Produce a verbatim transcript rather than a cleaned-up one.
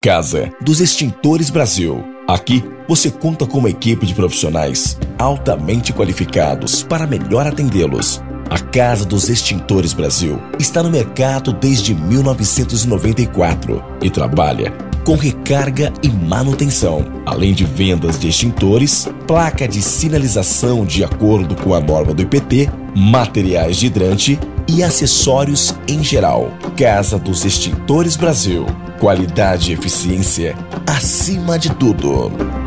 Casa dos Extintores Brasil. Aqui você conta com uma equipe de profissionais altamente qualificados para melhor atendê-los. A Casa dos Extintores Brasil está no mercado desde mil novecentos e noventa e quatro e trabalha com recarga e manutenção, além de vendas de extintores, placa de sinalização de acordo com a norma do I P T, materiais de hidrante e acessórios em geral. Casa dos Extintores Brasil. Qualidade e eficiência acima de tudo.